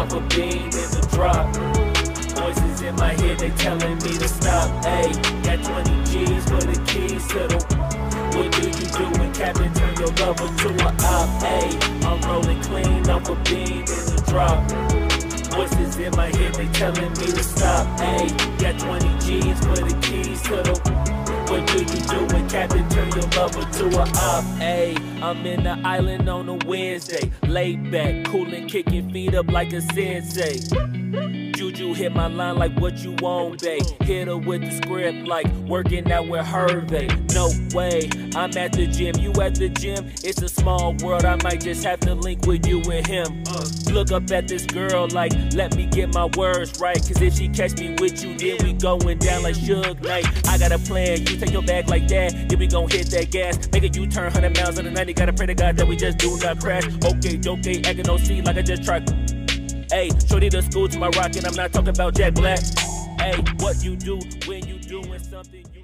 off a beam in the drop. Voices in my head, they telling me to stop. Ayy, got 20 G's for the keys to the. What do you do when Captain turn your lover to a op? Ayy, I'm rolling clean off a beam in the drop. Voices in my head, they telling me to stop. Ayy, got 20 G's for the keys to the. What do you do when Captain turn your lover to a op? Ayy, I'm in the island on a Wednesday, laid back, coolin', kicking feet up like a sensei. Juju hit my line like what you want, babe. Hit her with the script like working out with Hervey. No way, I'm at the gym, you at the gym. It's a small world, I might just have to link with you and him. Look up at this girl like, let me get my words right. Cause if she catch me with you, then we going down like Suge Knight. I got a plan, you take your bag like that, then we gon' hit that gas. Make a U-turn 100 miles on the 90, gotta pray to God that we just do not crash. Okay, acting no C like I just tried. Ayy, shorty the school to my rocket, I'm not talking about Jack Black. Ayy, what you do when you doing something you